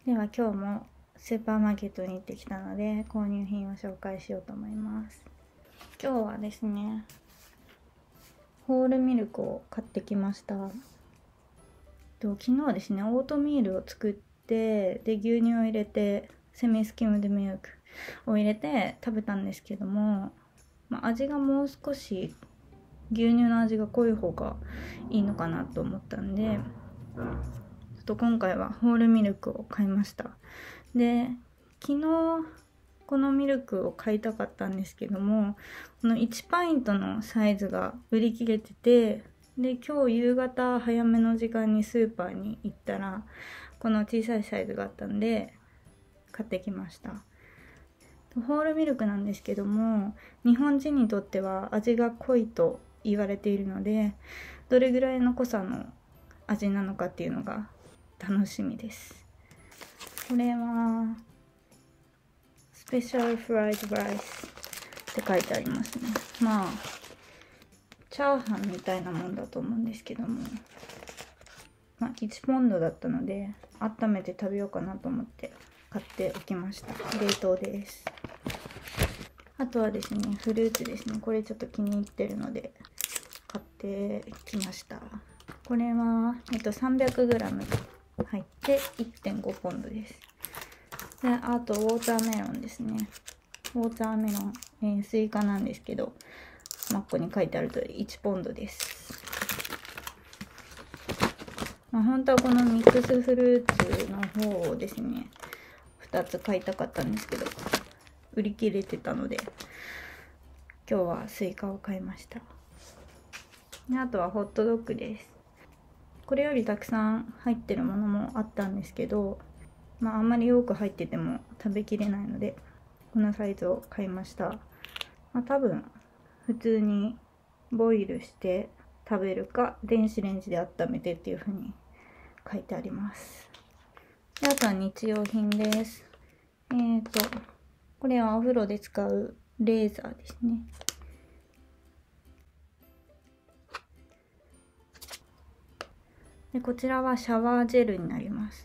では今日もスーパーマーケットに行ってきたので購入品を紹介しようと思います。今日はですね、ホールミルクを買ってきました。昨日ですね、オートミールを作って、で牛乳を入れてセミスキムドミルクを入れて食べたんですけども、味がもう少し牛乳の味が濃い方がいいのかなと思ったんで、今回はホールミルクを買いました。で、昨日このミルクを買いたかったんですけども、この1パイントのサイズが売り切れてて、で今日夕方早めの時間にスーパーに行ったらこの小さいサイズがあったんで買ってきました。ホールミルクなんですけども、日本人にとっては味が濃いと言われているので、どれぐらいの濃さの味なのかっていうのが楽しみです。これはスペシャルフライドライスって書いてありますね。チャーハンみたいなもんだと思うんですけども、1ポンドだったので温めて食べようかなと思って買っておきました。冷凍です。あとはですね、フルーツですね。これちょっと気に入ってるので買ってきました。これは、300g 入って 1.5 ポンドです。で、あとウォーターメロンですね。ウォーターメロン、スイカなんですけど、ここに書いてある通り1ポンドです。本当はこのミックスフルーツの方をですね、2つ買いたかったんですけど、売り切れてたので、今日はスイカを買いました。で、あとはホットドッグです。これよりたくさん入ってるものもあったんですけど、あんまり多く入ってても食べきれないので、このサイズを買いました。多分普通にボイルして食べるか電子レンジで温めてっていう風に書いてあります。で、あとは日用品です。これはお風呂で使うレーザーですね。で、こちらはシャワージェルになります。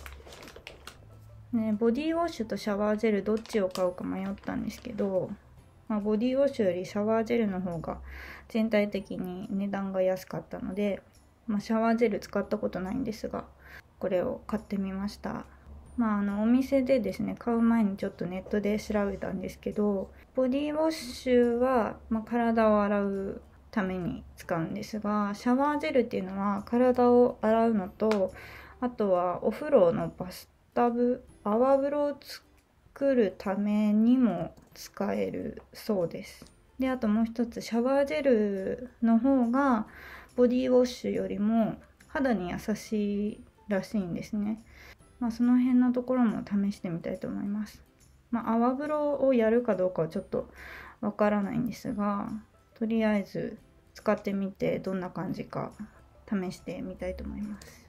ね、ボディウォッシュとシャワージェルどっちを買うか迷ったんですけど、ボディウォッシュよりシャワージェルの方が全体的に値段が安かったので、シャワージェル使ったことないんですが、これを買ってみました。お店でですね、買う前にちょっとネットで調べたんですけど、ボディウォッシュは、体を洗うために使うんですが、シャワージェルっていうのは体を洗うのと、あとはお風呂のバスタブ、泡風呂を作るためにも使えるそうです。で、あともう一つ、シャワージェルの方がボディウォッシュよりも肌に優しいらしいんですね。その辺のところも試してみたいと思います。泡風呂をやるかどうかはちょっとわからないんですが、とりあえず使ってみてどんな感じか試してみたいと思います。